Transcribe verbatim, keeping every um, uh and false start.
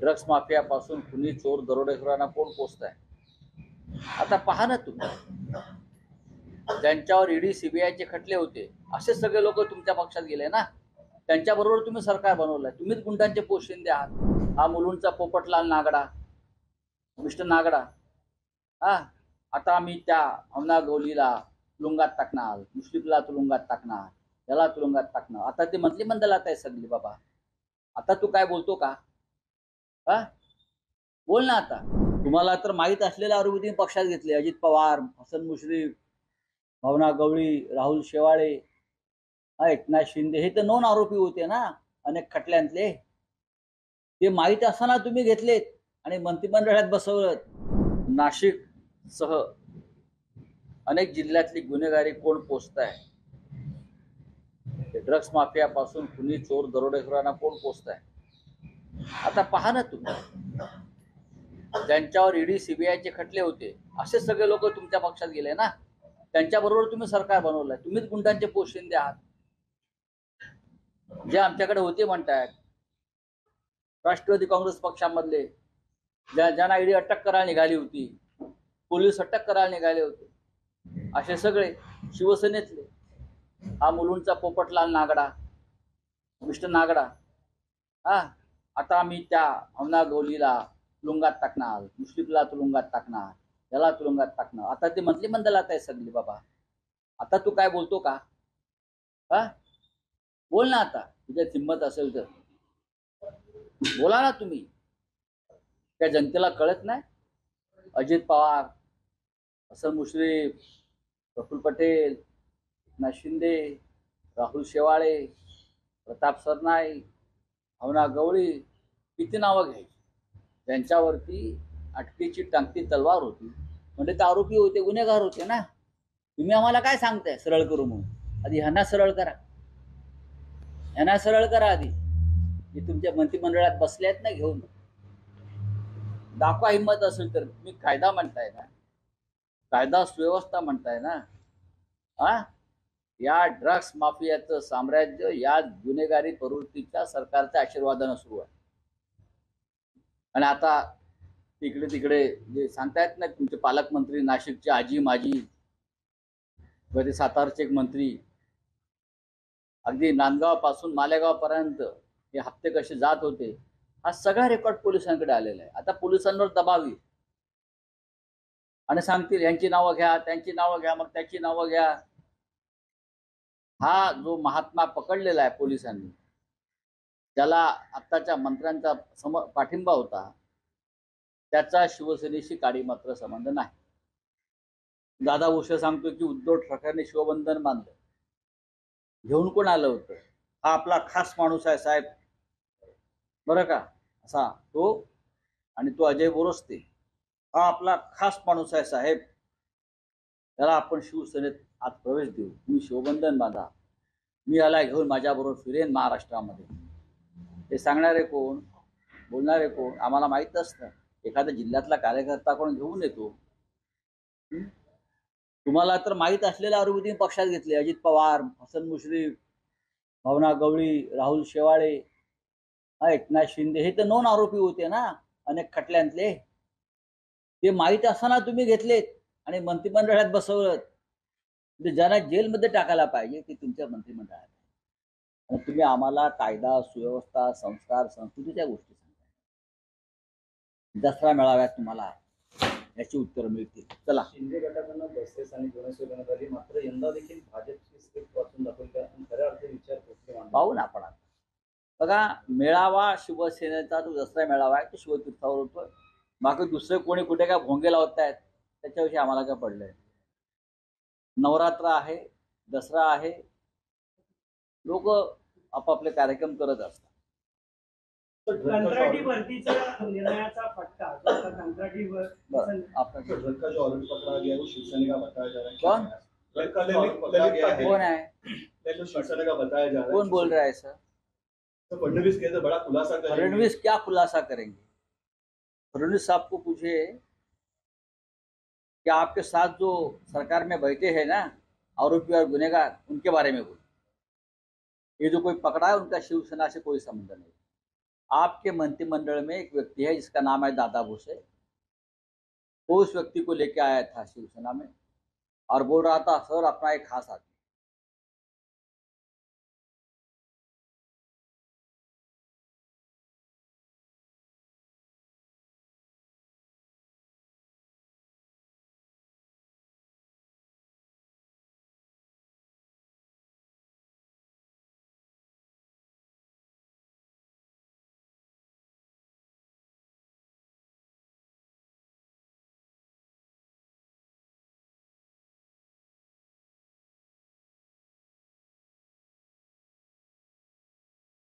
Drugs माफियापासून कुणी चोर दरोडेखोरांना कोण पोचताय. आता पहा ना तुम्ही, ज्यांच्यावर ईडी सीबीआयचे खटले होते असे सगळे लोक तुमच्या पक्षात गेले ना. त्यांच्याबरोबर तुम्ही सरकार बनवलंय. तुम्हीच गुंडांचे पोशिंदे आहात. हा मुलुंडचा पोपटलाल नागडा, मिस्टर नागडा, हा आता आम्ही त्या अवना गवलीला तुरुंगात टाकणार, मुश्रीफला तुरुंगात टाकणार, याला तुरुंगात टाकणार. आता ते मंत्रिमंडळात आहे सगळी. बाबा आता तू काय बोलतो का? हा बोल ना. आता तुम्हाला तर माहित असलेल्या आरोपी पक्षात घेतले. अजित पवार, हसन मुश्रीफ, भावना गवळी, राहुल शेवाळे, एकनाथ शिंदे, हे तर नॉन आरोपी होते ना अनेक खटल्यांतले. ते माहित असताना तुम्ही घेतलेत आणि मंत्रिमंडळात बसवलं. नाशिक सह अनेक जिल्ह्यातली गुन्हेगारी कोण पोचताय. ड्रग्स माफियापासून कुणी चोर दरोडेखोरांना कोण पोचताय. आता पहा ना तुम्ही, ज्यांच्यावर ईडी सीबीआयचे खटले होते असे सगळे लोक तुमच्या पक्षात गेले ना. त्यांच्याबरोबर तुम्ही सरकार बनवलंय. तुम्हीच गुंडांचे पोशिंदे आहात. जे आमच्याकडे होते म्हणतायत राष्ट्रवादी काँग्रेस पक्षामधले, ज्या ज्यांना ईडी अटक करायला निघाली होती, पोलीस अटक करायला निघाले होते, असे सगळे शिवसेनेतले. हा मुलुंडचा पोपटलाल नागडा, मिस्टर नागडा, हा आता आम्ही त्या अवना गवलीला तुरुंगात टाकणार, मुश्रीफला तुरुंगात टाकणार, याला तुरुंगात टाकणार. आता ते मंत्रिमंडळात आहे सगळी. बाबा आता तू काय बोलतो का? हा बोल ना. आता तुझ्या हिंमत असेल तर बोला ना तुम्ही. त्या जनतेला कळत नाही? अजित पवार, हसन मुश्रीफ, प्रफुल्ल पटेल, एकनाथ शिंदे, राहुल शेवाळे, प्रताप सरनाईक, भावना गवळी, किती नावं घ्यायची. त्यांच्यावरती अटकेची टांगती तलवार होती. म्हणजे ते आरोपी होते, गुन्हेगार होते ना. तुम्ही आम्हाला काय सांगताय सरळ करू म्हणून? आधी ह्यांना सरळ करा, ह्यांना सरळ करा आधी. जे तुमच्या मंत्रिमंडळात बसले आहेत ना घेऊन. दाखवा हिंमत असेल तर. तुम्ही कायदा म्हणताय ना, कायदा सुव्यवस्था म्हणताय ना. हा या ड्रग्स माफियाचं साम्राज्य या गुन्हेगारी प्रवृत्तीच्या सरकारच्या आशीर्वादानं सुरू आहे. आणि आता तिकडे तिकडे जे सांगतायत ना तुमचे पालकमंत्री, नाशिकचे आजी माजी, मध्ये सातारचे एक मंत्री, अगदी नांदगाव पासून मालेगाव पर्यंत हे हप्ते कसे जात होते, हा सगळा रेकॉर्ड पोलिसांकडे आलेला आहे. आता पोलिसांवर दबाव येईल आणि सांगतील यांची नावं घ्या, त्यांची नावं घ्या, मग त्याची नावं घ्या. हा जो महात्मा पकडलेला आहे पोलिसांनी, ज्याला आत्ताच्या मंत्र्यांचा सम पाठिंबा होता, त्याचा शिवसेनेशी काडी मात्र संबंध नाही. दादा भुसे सांगतो की उद्धव ठाकरेंनी शिवबंधन बांधलं. घेऊन कोण आलं होतं? हा आपला खास माणूस आहे साहेब, बरं का, असा तो. आणि तो अजय बोरस्ते, हा आपला खास माणूस आहे साहेब, त्याला आपण शिवसेनेत आज प्रवेश देऊ, तुम्ही शिवबंधन बांधा, मी याला घेऊन माझ्याबरोबर फिरेन महाराष्ट्रामध्ये. हे सांगणारे कोण, बोलणारे कोण आम्हाला माहीत असतं. एखाद्या जिल्ह्यातला कार्यकर्ता कोण घेऊन येतो. तुम्हाला तर माहीत असलेल्या आरोपी पक्षात घेतले. अजित पवार, हसन मुश्रीफ, भावना गवळी, राहुल शेवाळे, एकनाथ शिंदे, हे तर नॉन आरोपी होते ना अनेक खटल्यांतले. ते माहीत असताना तुम्ही घेतलेत आणि मंत्रिमंडळात बसवलं. म्हणजे ज्यांना जेलमध्ये टाकायला पाहिजे ते तुमच्या मंत्रिमंडळात. आणि तुम्ही आम्हाला कायदा सुव्यवस्था संस्कार संस्कृतीच्या गोष्टी सांगताय. दसरा मेळाव्यात तुम्हाला याची उत्तर मिळतील. चला. शिंदे गटाकडून बसेस आणि जनसेवा करण्यात आली, मात्र यंदा देखील भाजपची स्क्रिप्ट वाचून दाखवली आणि खऱ्या अर्थी विचार पाहू ना आपण. बघा, मेळावा शिवसेनेचा जो दसरा मेळावा आहे तो शिवतीर्थावर होतोय. बाकी दुसरे कोणी कुठे काय भोंगे लावत आहेत त्याच्याविषयी आम्हाला काय पडलंय. नवरात्र आहे, दसरा आहे, लोक आपापले कार्यक्रम करत असतात. कंत्राटी भरतीचा निर्णयाचा फटका कंत्राटी का जो ऑर्डर पकड़ा गया वो शिवसेना का बताया जा रहा है. कौन कौन है, शिवसेना का बताया जा रहा है. कौन बोल रहा है सर? तो फडणवीस कहते बड़ा खुलासा करेंगे. फडणवीस क्या खुलासा करेंगे? फडणवीस साहब को पूछिए कि आपके साथ जो सरकार में बैठे हैं ना आरोपी और गुनेगार, उनके बारे में बोलो. ये जो कोई पकड़ा है उनका शिवसेना से कोई संबंध नहीं. आपके मंत्रिमंडल में एक व्यक्ति है जिसका नाम है दादा भूसे। वो उस व्यक्ति को लेके आया था शिवसेना में और बोल रहा था सर अपना एक खास आदमी।